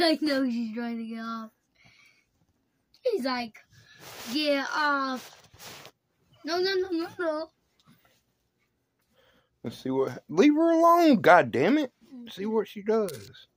I know she's trying to get off. He's like, get off. No. Let's see what. Leave her alone, god damn it. See what she does.